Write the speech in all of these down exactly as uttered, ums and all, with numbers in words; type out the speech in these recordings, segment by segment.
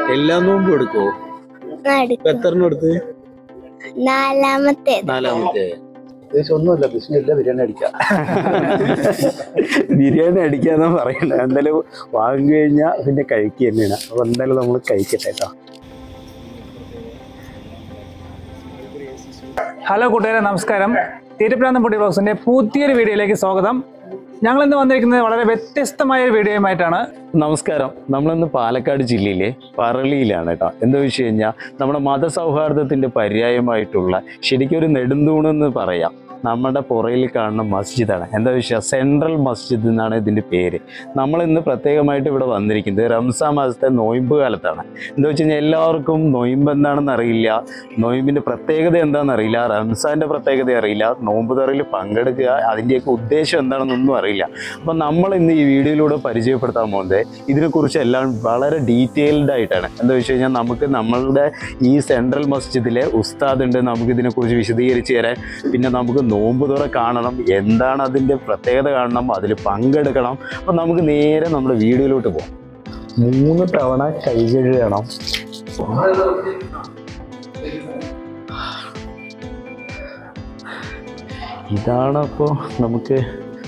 എല്ലാ നോമ്പും എടുക്കോ? എത്രണ്ണം എടുത്ത്? നാലാമത്തെ നാലാമത്തെ ഒന്നുമില്ല, ബിസിനല്ല, ബിരിയാണി അടിക്കാം. ബിരിയാണി അടിക്കാന്നാ പറയണ്ട. എന്തായാലും വാങ്ങി കഴിഞ്ഞാൽ പിന്നെ കഴിക്കുക തന്നെയാണ്. അപ്പൊ എന്തായാലും നമ്മൾ കഴിക്കട്ടെ കേട്ടോ. ഹലോ കൂട്ടുകാരെ, നമസ്കാരം. തീറ്റപ്രാന്തൻ ഫുഡ് ബ്ലോഗ്സിന്റെ പുതിയൊരു വീഡിയോയിലേക്ക് സ്വാഗതം. ഞങ്ങൾ ഇന്ന് വന്നിരിക്കുന്നത് വളരെ വ്യത്യസ്തമായ ഒരു വീഡിയോയുമായിട്ടാണ്. നമസ്കാരം. നമ്മളിന്ന് പാലക്കാട് ജില്ലയിലെ പറളിയിലാണ് കേട്ടോ. എന്താ വെച്ച് കഴിഞ്ഞാൽ നമ്മുടെ മതസൗഹാർദ്ദത്തിന്റെ പര്യായമായിട്ടുള്ള ശരിക്കും ഒരു നെടുന്തൂണെന്ന് പറയാം. നമ്മുടെ പുറയിൽ കാണുന്ന മസ്ജിദാണ്. എന്താ വിഷയം? സെൻട്രൽ മസ്ജിദ് എന്നാണ് ഇതിൻ്റെ പേര്. നമ്മളിന്ന് പ്രത്യേകമായിട്ട് ഇവിടെ വന്നിരിക്കുന്നത് റംസാൻ മാസത്തെ നൊയിമ്പ് കാലത്താണ്. എന്താ വെച്ച് കഴിഞ്ഞാൽ എല്ലാവർക്കും നൊയിമ്പ് എന്താണെന്ന് അറിയില്ല, നൊയിമ്പിൻ്റെ പ്രത്യേകത എന്താണെന്ന് അറിയില്ല, റംസാൻ്റെ പ്രത്യേകത അറിയില്ല, നോമ്പ് തുറയിൽ പങ്കെടുക്കുക അതിൻ്റെയൊക്കെ ഉദ്ദേശം എന്താണെന്നൊന്നും അറിയില്ല. അപ്പം നമ്മൾ ഇന്ന് ഈ വീഡിയോയിലൂടെ പരിചയപ്പെടുത്താൻ പോകുന്നത് ഇതിനെക്കുറിച്ച് എല്ലാം വളരെ ഡീറ്റെയിൽഡ് ആയിട്ടാണ്. എന്താ വെച്ച് കഴിഞ്ഞാൽ നമുക്ക് നമ്മളുടെ ഈ സെൻട്രൽ മസ്ജിദിലെ ഉസ്താദ് ഉണ്ട്, നമുക്ക് ഇതിനെക്കുറിച്ച് വിശദീകരിച്ച് തരാൻ. പിന്നെ നമുക്ക് നോമ്പ് തുറ കാണണം, എന്താണ് അതിൻ്റെ പ്രത്യേകത കാണണം, അതിൽ പങ്കെടുക്കണം. അപ്പം നമുക്ക് നേരെ നമ്മുടെ വീഡിയോയിലോട്ട് പോകാം. മൂന്ന് തവണ കൈ കഴുകണം. ഇതാണ് അപ്പോൾ നമുക്ക്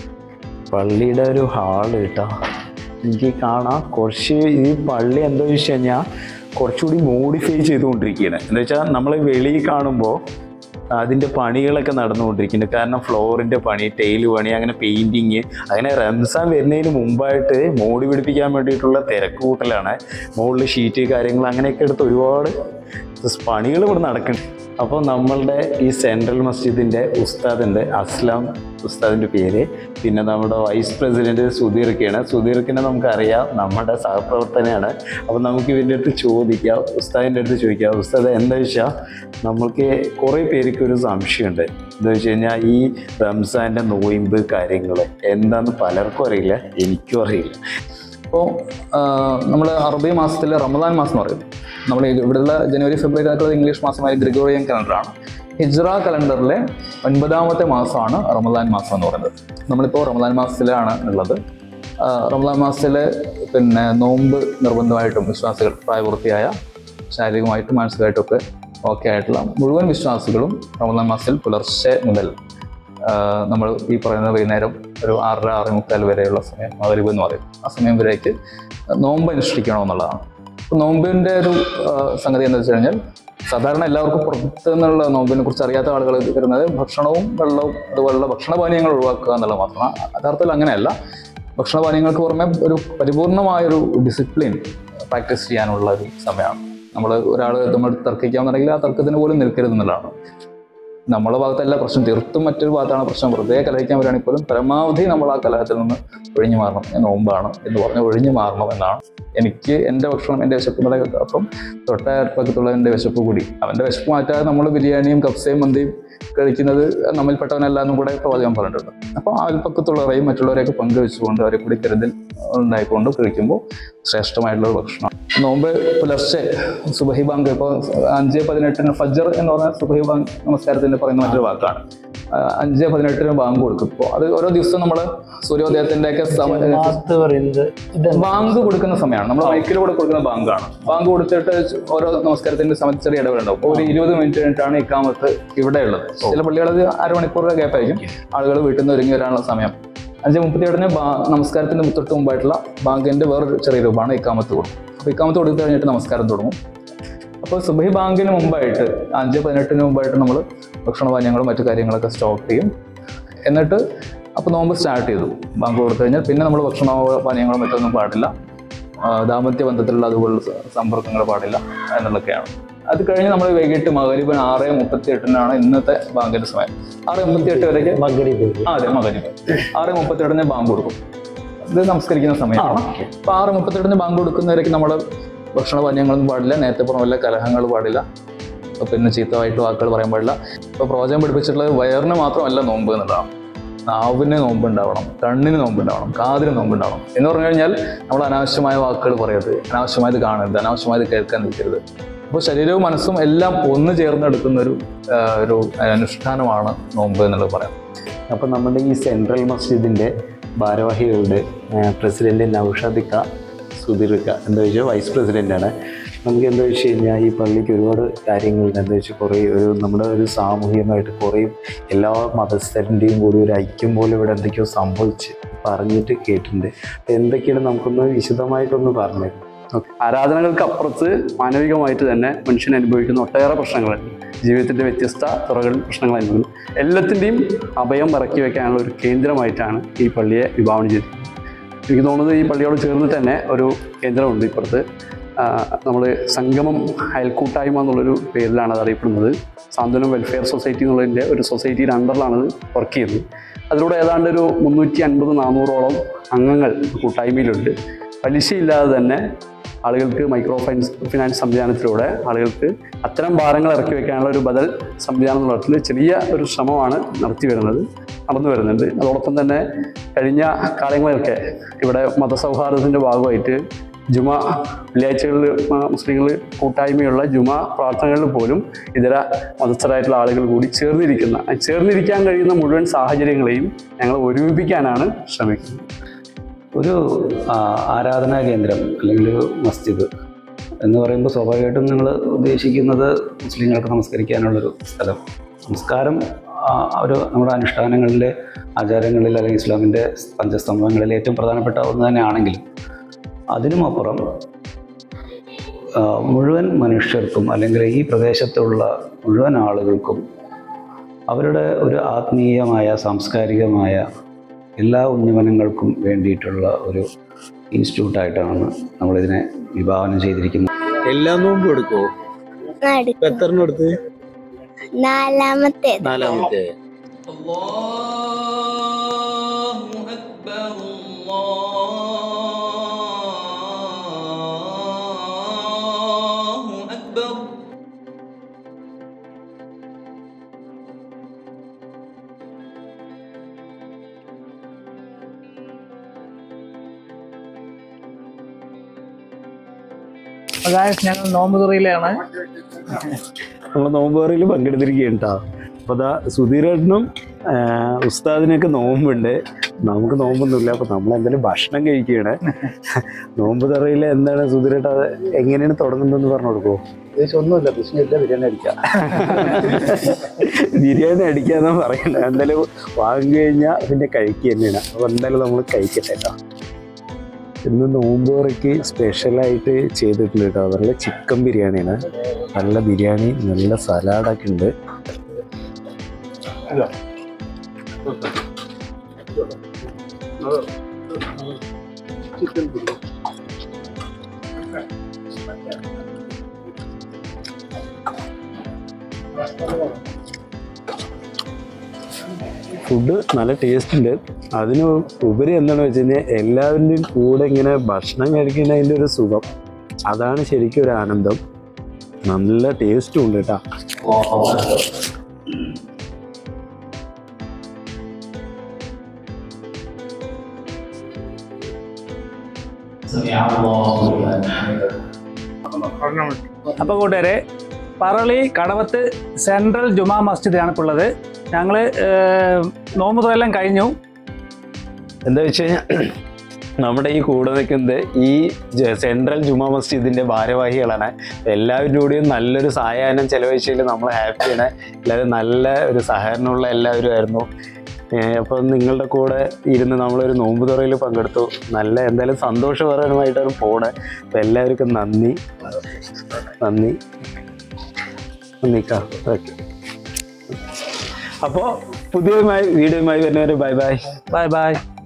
പള്ളിയുടെ ഒരു ഹാള് കേട്ടോ. എനിക്ക് കാണാം കുറച്ച് ഈ പള്ളി എന്താ വെച്ച് കഴിഞ്ഞാൽ കുറച്ചുകൂടി മോഡിഫൈ ചെയ്തുകൊണ്ടിരിക്കുകയാണ്. എന്താ വെച്ചാൽ നമ്മൾ വെളിയിൽ കാണുമ്പോൾ അതിൻ്റെ പണികളൊക്കെ നടന്നുകൊണ്ടിരിക്കുന്നുണ്ട്. കാരണം ഫ്ലോറിൻ്റെ പണി, ടൈല് പണി, അങ്ങനെ പെയിൻറ്റിങ്, അങ്ങനെ റംസാൻ വരുന്നതിന് മുമ്പായിട്ട് മോടി പിടിപ്പിക്കാൻ വേണ്ടിയിട്ടുള്ള തിരക്ക് കൂട്ടലാണ്. മുകളിൽ ഷീറ്റ് കാര്യങ്ങൾ അങ്ങനെയൊക്കെ എടുത്ത് ഒരുപാട് പണികൾ ഇവിടെ നടക്കുന്നുണ്ട്. അപ്പോൾ നമ്മളുടെ ഈ സെൻട്രൽ മസ്ജിദിൻ്റെ ഉസ്താദുണ്ട്, അസ്ലാം ഉസ്താദിൻ്റെ പേര്. പിന്നെ നമ്മുടെ വൈസ് പ്രസിഡൻറ്റ് സുധീർക്കയാണ്. സുധീർക്കിനെ നമുക്കറിയാം, നമ്മുടെ സഹപ്രവർത്തനയാണ്. അപ്പോൾ നമുക്ക് ഇതിൻ്റെ അടുത്ത് ചോദിക്കാം, ഉസ്താദിൻ്റെ അടുത്ത് ചോദിക്കാം. ഉസ്താദ് എന്താ വെച്ചാൽ നമ്മൾക്ക് കുറേ പേർക്ക് ഒരു സംശയമുണ്ട്. എന്താ വെച്ച് കഴിഞ്ഞാൽ ഈ റംസാൻ്റെ നോയിമ്പ് കാര്യങ്ങൾ എന്താണെന്ന് പലർക്കും അറിയില്ല, എനിക്കും അറിയില്ല. അപ്പോൾ നമ്മൾ അറബി മാസത്തിൽ റമദാൻ മാസം എന്ന് പറയും. നമ്മൾ ഇവിടെയുള്ള ജനുവരി ഫെബ്രുവരി ആയിട്ടുള്ളത് ഇംഗ്ലീഷ് മാസമായ ഗ്രിഗോറിയൻ കലണ്ടറാണ്. ഹിജ്റ കലണ്ടറിലെ ഒൻപതാമത്തെ മാസമാണ് റമദാൻ മാസം എന്ന് പറയുന്നത്. നമ്മളിപ്പോൾ റമദാൻ മാസത്തിലാണ് ഉള്ളത്. റമദാൻ മാസത്തിൽ പിന്നെ നോമ്പ് നിർബന്ധമായിട്ടും വിശ്വാസികൾ, പ്രായപൂർത്തിയായ ശാരീരികമായിട്ടും മാനസികമായിട്ടും ഒക്കെ ഓക്കെ ആയിട്ടുള്ള മുഴുവൻ വിശ്വാസികളും റമദാൻ മാസത്തിൽ പുലർച്ചെ മുതൽ നമ്മൾ ഈ പറയുന്ന വൈകുന്നേരം ഒരു ആറര ആറ് മുക്കാൽ വരെയുള്ള സമയം, മഗ്‌രിബ് എന്ന് പറയും, ആ സമയം വരേക്ക് നോമ്പ് അനുഷ്ഠിക്കണമെന്നുള്ളതാണ്. അപ്പോൾ നോമ്പിൻ്റെ ഒരു സംഗതി എന്താ വെച്ച് കഴിഞ്ഞാൽ സാധാരണ എല്ലാവർക്കും പുറത്ത് നിന്നുള്ള നോമ്പിനെ കുറിച്ച് അറിയാത്ത ആളുകൾ വരുന്നത് ഭക്ഷണവും വെള്ളവും അതുപോലുള്ള ഭക്ഷണപാനീയങ്ങൾ ഒഴിവാക്കുക എന്നുള്ളത് മാത്രമാണ്. യഥാർത്ഥത്തിൽ അങ്ങനെയല്ല. ഭക്ഷണപാനീയങ്ങൾക്ക് പുറമെ ഒരു പരിപൂർണമായൊരു ഡിസിപ്ലിൻ പ്രാക്ടീസ് ചെയ്യാനുള്ള ഒരു സമയമാണ്. നമ്മൾ ഒരാൾ നമ്മൾ തർക്കിക്കാമെന്നുണ്ടെങ്കിൽ ആ തർക്കത്തിന് പോലും നിൽക്കരുത് എന്നുള്ളതാണ്. നമ്മളെ ഭാഗത്തല്ല പ്രശ്നം, തീർത്തും മറ്റൊരു ഭാഗത്താണ് പ്രശ്നം. വെറുതെ കലഹിക്കാൻ വരികയാണെങ്കിൽ പോലും പരമാവധി നമ്മൾ ആ കലഹത്തിൽ നിന്ന് ഒഴിഞ്ഞു മാറണം. ഞാൻ നോമ്പാണ് എന്ന് പറഞ്ഞ് ഒഴിഞ്ഞു മാറണം എന്നാണ്. എനിക്ക് എൻ്റെ ഭക്ഷണം, എൻ്റെ വിശപ്പിൻ്റെ അപ്പം തൊട്ടപ്പക്കത്തുള്ള എൻ്റെ വിശപ്പ് കൂടി, അവൻ്റെ വിശപ്പ് മാറ്റാതെ നമ്മൾ ബിരിയാണിയും കബ്സയും മന്തിയും കഴിക്കുന്നത് നമ്മിൽപ്പെട്ടവനല്ല എന്നും കൂടെ പ്രവാചകൻ പറഞ്ഞിട്ടുണ്ട്. അപ്പോൾ ആ അയൽപ്പക്കത്തുള്ളവരെയും മറ്റുള്ളവരെയൊക്കെ പങ്കുവെച്ചുകൊണ്ട് അവരെ കൂടി കരുതൽ ഉണ്ടായിക്കൊണ്ട് കഴിക്കുമ്പോൾ ശ്രേഷ്ഠമായിട്ടുള്ള ഭക്ഷണം. നോമ്പ് പുലർച്ചെ സുബഹി ബാങ്ക്, ഇപ്പോൾ അഞ്ച് പതിനെട്ടിന് ഫജ്ർ എന്ന് പറഞ്ഞാൽ സുബഹി ബാങ്ക് നമസ്കാരത്തിന് പറയുന്ന മറ്റൊരു വാക്കാണ്. അഞ്ച് പതിനെട്ടിന് ബാങ്ക് കൊടുക്കും. ഇപ്പോൾ അത് ഓരോ ദിവസവും നമ്മൾ സൂര്യോദയത്തിൻ്റെ ഒക്കെ ബാങ്ക് കൊടുക്കുന്ന സമയമാണ്. നമ്മൾ മൈക്കിലൂടെ കൊടുക്കുന്ന ബാങ്കാണ്. ബാങ്ക് കൊടുത്തിട്ട് ഓരോ നമസ്കാരത്തിൻ്റെ സമയത്ത് ചെറിയ ഇടവേളുണ്ടാവും. അപ്പോൾ ഒരു ഇരുപത് മിനിറ്റ് കഴിഞ്ഞിട്ടാണ് ഇക്കാമത്ത് ഇവിടെ ഉള്ളത്. ചില പള്ളികളത് അരമണിക്കൂറിൻ്റെ ഗ്യാപ്പായിരിക്കും. ആളുകൾ വീട്ടിൽ നിന്ന് ഒരുങ്ങി വരാനുള്ള സമയം. അഞ്ച് മുപ്പത്തിയേഴിന് ബാ നമസ്കാരത്തിന് തൊട്ട് മുമ്പായിട്ടുള്ള ബാങ്കിൻ്റെ വേറൊരു ചെറിയ രൂപമാണ് ഇക്കാമത്ത് കൊടുക്കും. അപ്പോൾ ഇക്കാമത്ത് കൊടുത്തു കഴിഞ്ഞിട്ട് നമസ്കാരം തുടങ്ങും. അപ്പോൾ സുബഹി ബാങ്കിന് മുമ്പായിട്ട് അഞ്ച് പതിനെട്ടിന് മുമ്പായിട്ട് നമ്മൾ ഭക്ഷണപാനീയങ്ങളും മറ്റു കാര്യങ്ങളൊക്കെ സ്റ്റോപ്പ് ചെയ്യും. എന്നിട്ട് അപ്പോൾ നോമ്പ് സ്റ്റാർട്ട് ചെയ്തു. ബാങ്ക് കൊടുത്തു കഴിഞ്ഞാൽ പിന്നെ നമ്മൾ ഭക്ഷണ പാനീയങ്ങളും മറ്റൊന്നും പാടില്ല. ദാമ്പത്യ ബന്ധത്തിലുള്ള അതുപോലുള്ള സമ്പർക്കങ്ങൾ പാടില്ല എന്നുള്ളതൊക്കെയാണ്. അത് കഴിഞ്ഞ് നമ്മൾ വൈകിട്ട് മഗ്‌രിബ് ആറ് മുപ്പത്തി എട്ടിനാണ് ഇന്നത്തെ ബാങ്കിന്റെ സമയം. ആറ് മുപ്പത്തി എട്ട് വരെയ്ക്ക് മഗ്‌രിബ് അതെ മഗ്‌രിബ് ആറ് മുപ്പത്തി എട്ടിന് ബാങ്ക് കൊടുക്കും. ഇത് നമസ്കരിക്കുന്ന സമയമാണ്. അപ്പോൾ ആറ് മുപ്പത്തി എട്ടിന് ബാങ്ക് കൊടുക്കുന്നവരേക്ക് നമ്മൾ ഭക്ഷണപാനീയങ്ങളൊന്നും പാടില്ല, നേരത്തെ പറഞ്ഞ വല്ല കലഹങ്ങൾ പാടില്ല, പിന്നെ ചീത്തമായിട്ട് വാക്കുകൾ പറയാൻ പാടില്ല. ഇപ്പോൾ പ്രവചനം പഠിപ്പിച്ചിട്ടുള്ളത് വയറിന് മാത്രമല്ല നോമ്പ് എന്നുള്ളതാണ്. നാവിന് നോമ്പുണ്ടാവണം, കണ്ണിന് നോമ്പുണ്ടാവണം, കാതിന് നോമ്പുണ്ടാവണം എന്ന് പറഞ്ഞു കഴിഞ്ഞാൽ നമ്മൾ അനാവശ്യമായ വാക്കുകൾ പറയരുത്, അനാവശ്യമായത് കാണരുത്, അനാവശ്യമായത് കേൾക്കാൻ നിൽക്കരുത്. അപ്പോൾ ശരീരവും മനസ്സും എല്ലാം ഒന്ന് ചേർന്നെടുക്കുന്ന ഒരു ഒരു അനുഷ്ഠാനമാണ് നോമ്പ് എന്നുള്ളത് പറയാം. അപ്പോൾ നമ്മുടെ ഈ സെൻട്രൽ മസ്ജിദിൻ്റെ ഭാരവാഹികളുടെ പ്രസിഡന്റ് നൗഷാദിക്ക സുധീർക്ക എന്താ വെച്ചാൽ വൈസ് പ്രസിഡൻ്റാണ്. നമുക്ക് എന്താ വെച്ച് കഴിഞ്ഞാൽ ഈ പള്ളിക്ക് ഒരുപാട് കാര്യങ്ങളുണ്ട്. എന്താ വെച്ചാൽ കുറേ ഒരു നമ്മുടെ ഒരു സാമൂഹികമായിട്ട് കുറേ എല്ലാ മതസ്ഥരുടെയും കൂടി ഒരു ഐക്യം പോലെ ഇവിടെ എന്തൊക്കെയോ സംഭവിച്ച് പറഞ്ഞിട്ട് കേട്ടിട്ടുണ്ട്. എന്തൊക്കെയാണ് നമുക്കൊന്ന് വിശദമായിട്ടൊന്ന് പറഞ്ഞു. ആരാധനകൾക്ക് അപ്പുറത്ത് മാനവികമായിട്ട് തന്നെ മനുഷ്യൻ അനുഭവിക്കുന്ന ഒട്ടേറെ പ്രശ്നങ്ങളുണ്ട്. ജീവിതത്തിൻ്റെ വ്യത്യസ്ത തുറകളിൽ പ്രശ്നങ്ങൾ അനുഭവിക്കുന്നു. എല്ലാത്തിൻ്റെയും അഭയം ഇറക്കി വയ്ക്കാനുള്ള ഒരു കേന്ദ്രമായിട്ടാണ് ഈ പള്ളിയെ വിഭാവനം ചെയ്തത്. എനിക്ക് തോന്നുന്നത് ഈ പള്ളിയോട് ചേർന്നിട്ട് തന്നെ ഒരു കേന്ദ്രമുണ്ട് ഇപ്പുറത്ത്. നമ്മൾ സംഗമം അയൽക്കൂട്ടായ്മ എന്നുള്ളൊരു പേരിലാണ് അത് അറിയപ്പെടുന്നത്. സാന്ത്വനം വെൽഫെയർ സൊസൈറ്റി എന്നുള്ളതിൻ്റെ ഒരു സൊസൈറ്റിയുടെ അണ്ടറിലാണത് വർക്ക് ചെയ്യുന്നത്. അതിലൂടെ ഏതാണ്ട് ഒരു മുന്നൂറ്റി അൻപത് നാനൂറോളം അംഗങ്ങൾ കൂട്ടായ്മയിലുണ്ട്. പലിശയില്ലാതെ തന്നെ ആളുകൾക്ക് മൈക്രോ ഫൈനാൻസ് ഫിനാൻസ് സംവിധാനത്തിലൂടെ ആളുകൾക്ക് അത്തരം ഭാരങ്ങൾ ഇറക്കി വയ്ക്കാനുള്ള ഒരു ബദൽ സംവിധാനം എന്ന തരത്തിൽ ചെറിയ ഒരു ശ്രമമാണ് നടത്തി വരുന്നത് നടന്നു വരുന്നുണ്ട്. അതോടൊപ്പം തന്നെ കഴിഞ്ഞ കാലങ്ങളിലൊക്കെ ഇവിടെ മതസൗഹാർദ്ദത്തിൻ്റെ ഭാഗമായിട്ട് ജുമാ വെള്ളിയാഴ്ചകളിൽ മുസ്ലിങ്ങൾ കൂട്ടായ്മയുള്ള ജുമാ പ്രാർത്ഥനകളിൽ പോലും ഇതര മതസ്ഥരായിട്ടുള്ള ആളുകൾ കൂടി ചേർന്നിരിക്കുന്ന ചേർന്നിരിക്കാൻ കഴിയുന്ന മുഴുവൻ സാഹചര്യങ്ങളെയും ഞങ്ങൾ ഒരുമിപ്പിക്കാനാണ് ശ്രമിക്കുന്നത്. ഒരു ആരാധനാ കേന്ദ്രം അല്ലെങ്കിൽ ഒരു മസ്ജിദ് എന്ന് പറയുമ്പോൾ സ്വാഭാവികമായിട്ടും നിങ്ങൾ ഉദ്ദേശിക്കുന്നത് മുസ്ലിങ്ങൾക്ക് നമസ്കരിക്കാനുള്ളൊരു സ്ഥലം. നമസ്കാരം ഒരു നമ്മുടെ അനുഷ്ഠാനങ്ങളിലെ ആചാരങ്ങളിൽ അല്ലെങ്കിൽ ഇസ്ലാമിൻ്റെ പഞ്ചസ്തംഭങ്ങളിൽ ഏറ്റവും പ്രധാനപ്പെട്ട ഒന്ന് തന്നെയാണെങ്കിലും അതിനുമപ്പുറം മുഴുവൻ മനുഷ്യർക്കും അല്ലെങ്കിൽ ഈ പ്രദേശത്തുള്ള മുഴുവൻ ആളുകൾക്കും അവരുടെ ഒരു ആത്മീയമായ സാംസ്കാരികമായ എല്ലാ ഉന്നമനങ്ങൾക്കും വേണ്ടിയിട്ടുള്ള ഒരു ഇൻസ്റ്റിറ്റ്യൂട്ടായിട്ടാണ് നമ്മളിതിനെ വിഭാവനം ചെയ്തിരിക്കുന്നത്. എല്ലാ നോമ്പും എടുക്കുമോ? എത്രണ്ണം എടുത്ത്? നാലാമത്തെ നാലാമത്തെ. ഞങ്ങൾ നോമ്പുതുറയിലാണ്. നമ്മൾ നോമ്പുതുറയിൽ പങ്കെടുത്തിരിക്കുകയാണ് കേട്ടോ. അപ്പോൾ അതാ സുധീരേട്ടനും ഉസ്താദിനൊക്കെ നോമ്പുണ്ട്, നമുക്ക് നോമ്പൊന്നുമില്ല. അപ്പോൾ നമ്മൾ എന്തായാലും ഭക്ഷണം കഴിക്കുകയാണ്. നോമ്പുതുറയിൽ എന്താണ് സുധീരേട്ട എങ്ങനെയാണ് തുടങ്ങുന്നതെന്ന് പറഞ്ഞു കൊടുക്കുമോ? ഏകദേശം ഒന്നുമില്ല, പ്രശ്നമില്ല, ബിരിയാണി അടിക്കാം. ബിരിയാണി അടിക്കാന്നാണ് പറയുന്നത്. എന്തായാലും വാങ്ങി കഴിഞ്ഞാൽ പിന്നെ കഴിക്കുക തന്നെയാണ്. അപ്പോൾ എന്തായാലും നമ്മൾ കഴിക്കട്ടെ കേട്ടോ. ഇന്ന് നോമ്പുതുറയ്ക്ക് സ്പെഷ്യലായിട്ട് ചെയ്തിട്ടുണ്ട് കേട്ടോ. നല്ല ചിക്കൻ ബിരിയാണിയാണ്. നല്ല ബിരിയാണി, നല്ല സലാഡൊക്കെ ഉണ്ട്. ഫുഡ് നല്ല ടേസ്റ്റ് ഉണ്ട്. അതിന് ഉപരി എന്താണെന്ന് വെച്ച് കഴിഞ്ഞാൽ എല്ലാവരുടെയും കൂടെ ഇങ്ങനെ ഭക്ഷണം കഴിക്കുന്നതിൻ്റെ ഒരു സുഖം, അതാണ് ശരിക്കും ഒരു ആനന്ദം. നല്ല ടേസ്റ്റും ഉണ്ട് കേട്ടോ. അപ്പോൾ കൂട്ടുകാരെ, പറളി കടവത്ത് സെൻട്രൽ ജുമാ മസ്ജിദാണ് ഇപ്പോൾ ഉള്ളത്. ഞങ്ങൾ നോമ്പുതുറയെല്ലാം കഴിഞ്ഞു. എന്താ വെച്ച് കഴിഞ്ഞാൽ നമ്മുടെ ഈ കൂടെ നിൽക്കുന്നത് ഈ സെൻട്രൽ ജുമാ മസ്ജിദിൻ്റെ ഭാരവാഹികളാണ്. എല്ലാവരുടെ കൂടെയും നല്ലൊരു സഹായം ചെലവഴിച്ചതിൽ നമ്മൾ ഹാപ്പിയാണ്. എല്ലാവരും നല്ല ഒരു സഹകരണമുള്ള എല്ലാവരും ആയിരുന്നു. അപ്പം നിങ്ങളുടെ കൂടെ ഇരുന്ന് നമ്മളൊരു നോമ്പുതുറയിൽ പങ്കെടുത്തു. നല്ല എന്തായാലും സന്തോഷപരമായിട്ടാണ് പോണത്. അപ്പം എല്ലാവർക്കും നന്ദി നന്ദി നന്ദിക്കാം. ഓക്കെ, അപ്പോൾ പുതിയ വീഡിയോയുമായി വരുന്നവരെ ബൈ ബൈ ബൈ ബൈ.